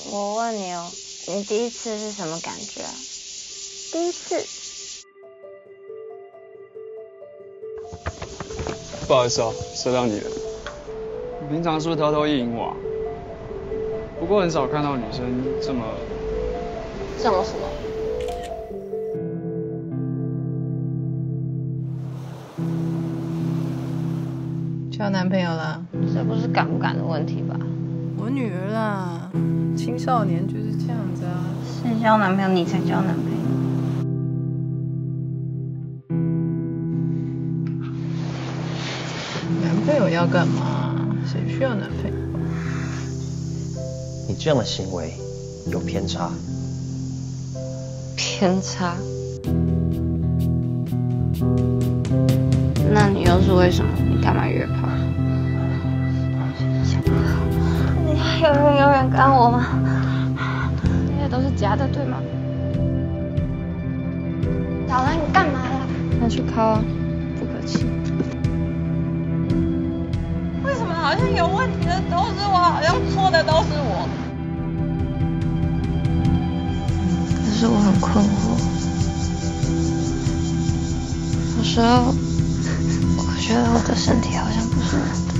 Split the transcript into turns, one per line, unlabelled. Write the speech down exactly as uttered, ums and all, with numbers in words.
我问你哦，你第一次是什么感觉啊？第一次。
不好意思哦，射到你了。你平常是不是偷偷意淫我啊？不过很少看到女生这么……
这么什么？
交男朋友了？
这不是敢不敢的问题吧？
我女儿啦，青少年就是这样子啊。
是交男朋友，你才交男朋友。
男朋友要干嘛？谁需要男朋友？
你这样的行为有偏差。
偏差？那你又是为什么？你干嘛约炮？你还有人永远干我吗？这些都是假的，对吗？小兰，你干嘛啦？那去敲啊，不可气。
为什么好像有问题的都是我，好像错的都是我？
可是我很困惑，有时候我觉得我的身体好像不是我的。